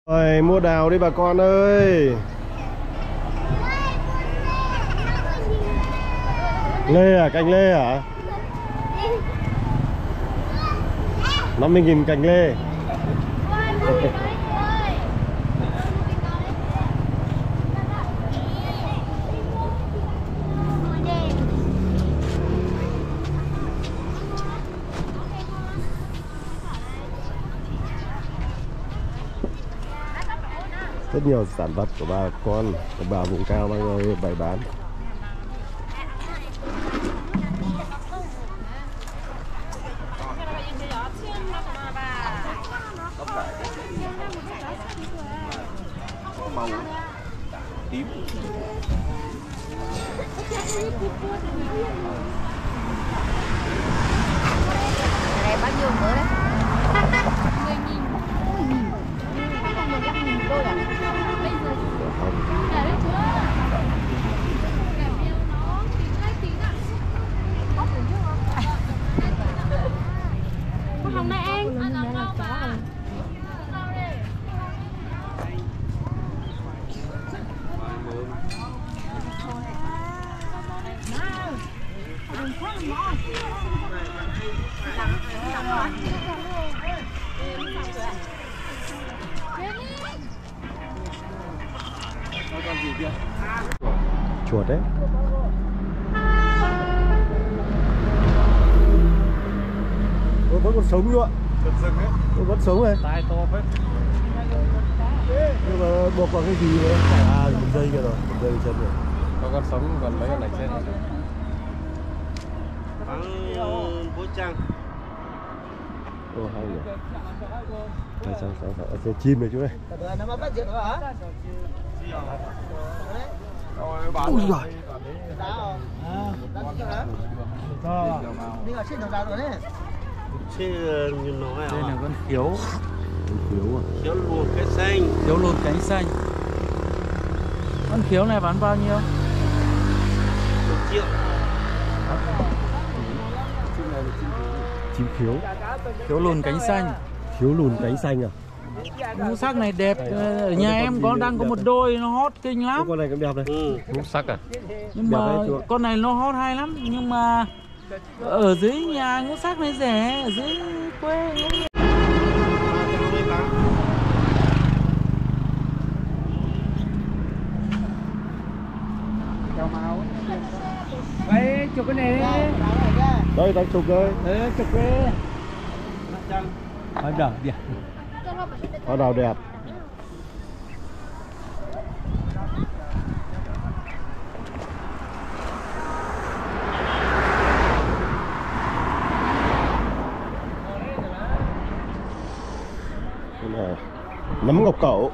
Rồi, mua đào đi bà con ơi. Lê à, cành lê hả? 50.000 cành lê. Rất nhiều sản vật của bà con của bà vùng cao đang bày bán. Màu tím. Này bao nhiêu nữa đấy? 10.000. 15.000 đôi à? Bây giờ để đấy chưa? Kèm theo nó tí ạ. Bóc được chưa không? Con hồng này anh. Ăn là đâu mà? Chuột đấy. Vẫn còn sống nữa. Vẫn sống này. Tai to phết. Nhưng mà buộc vào cái gì nữa? À, một dây kia rồi, một dây chân rồi. Có con sống còn mấy con này trên này. Bố Trăng. Ô, hay nhỉ. Sao chim này chú ơi. Ui giời. Chứ nói à. Đây là con khiếu. Khiếu à? Khiếu luồn cái xanh. Khiếu lùn cánh xanh. Con khiếu này bán bao nhiêu? 1 triệu. Chim khiếu. Khiếu lùn cánh xanh. Khiếu lùn cánh xanh à? Ngũ sắc này đẹp. Ở nhà em đang có một đôi nó hot kinh lắm. Con này cũng đẹp này. Ngũ sắc à? Nhưng Đẹp mà đấy, chú ạ. con này nó hot hay lắm. Nhưng mà ở dưới nhà ngũ sắc này rẻ. Ở dưới quê vậy chụp cái này đi. Đây, đang chụp đây. Chụp cái hoa đào đẹp. Hoa đào đẹp. Đây này. Nấm ngọc cẩu.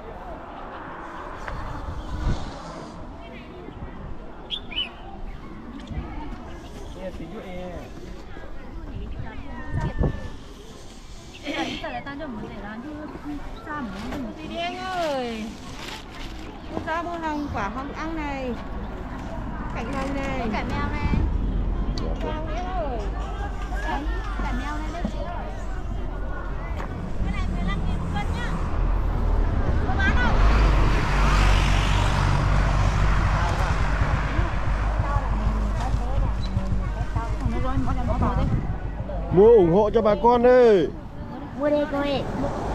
Chị đi anh ơi. Ra mua hồng, quả hồng ăn này. Cạnh hồng này. Có cả mèo này. Mèo Nghĩa ơi. Đấy, cả mèo này đấy chị ơi. Cái này 15.000 một cân nhá. Có bán không? Mua ủng hộ cho bà con đi. Mua đi cô ơi.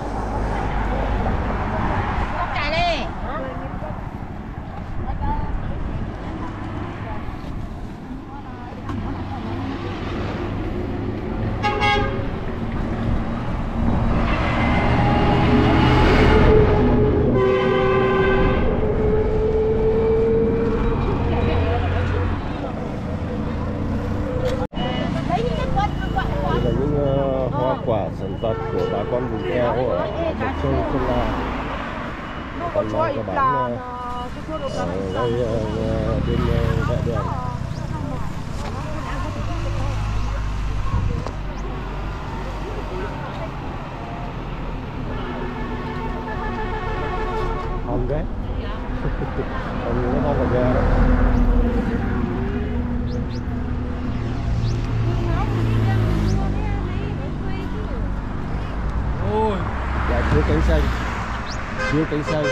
Bóc cải đi. Đây là những hoa quả sản vật của bà con vùng cao ở Mộc Châu, Sơn La. Còn có bán ở đây bên vệ đường. Hồng đấy. Hồng nó không phải đó. Ôi, Dạ, chuối cánh xanh. Chiếu cánh xanh.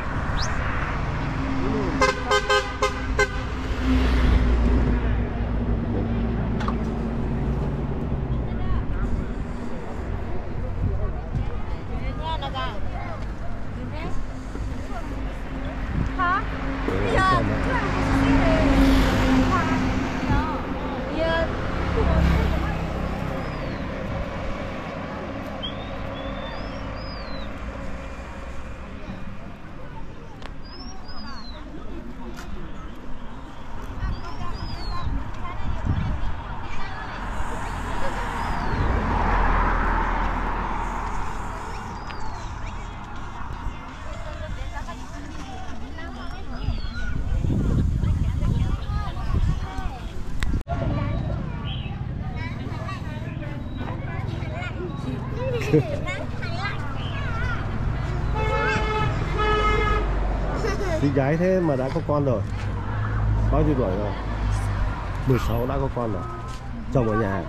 Đi gái thế mà đã có con rồi. Bao nhiêu tuổi rồi? 16 đã có con rồi. Chồng ở nhà.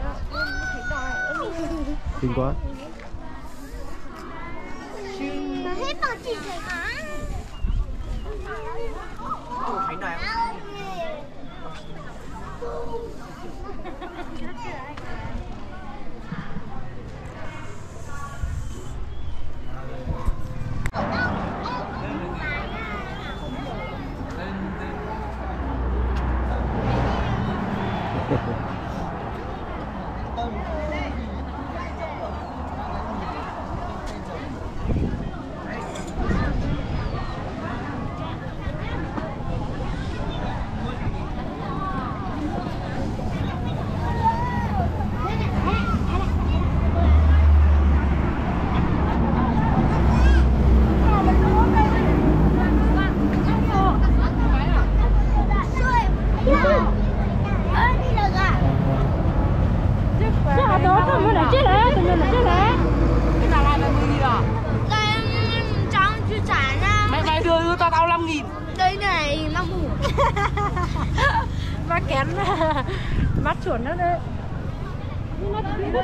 Xinh quá. Tao 5.000. Đây này 5 hủ. Má kén mắt chuẩn nó đấy. Nó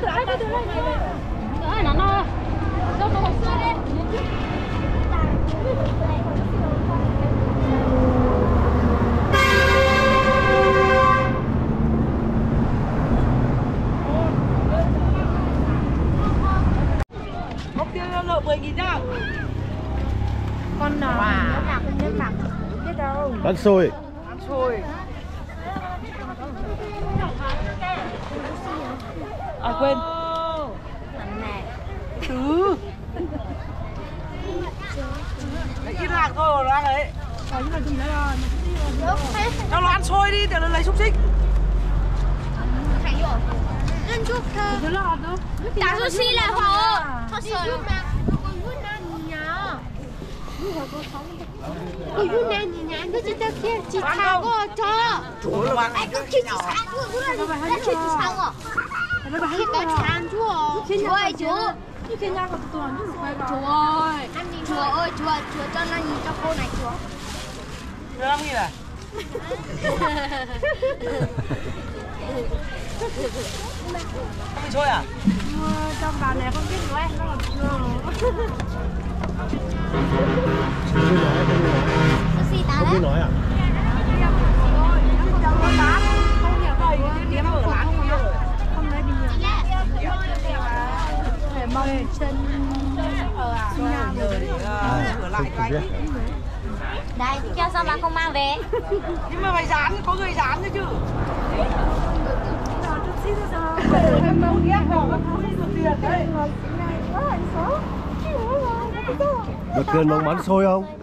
Ông kia nợ 10.000 nhá. con nào nó nặng biết đâu. Ăn xôi. Ăn xôi. À quên. Thứ. Đấy, ít lạc thôi rồi ăn đấy. Nhưng mà đừng nói rồi. Cho nó ăn xôi đi để nó lấy xúc xích. Đá sushi là họ. Thật sự là ôi hôm nay nhà nó chỉ ta kia chỉ thằng cô cho. Chúa là Anh cứ chỉ thằng cô luôn là chỉ thằng à. Khi bé thằng chúa. Chúa ơi chúa. Khi nhà có tuần chứ phải bảo. Chúa ơi chúa cho nó nhìn cho cô này chúa. Đưa 5.000 à? Không bị xôi à? Trong bà này không biết nói nó là Sushi tá Không biết đấy. nói à? không nói bình thường. Để mong chân Sửa lại cho anh. Đấy, cho sao bà không mang về? Nhưng mà mày dán, có người dán nữa chứ. Được cơn mong bắn xôi không?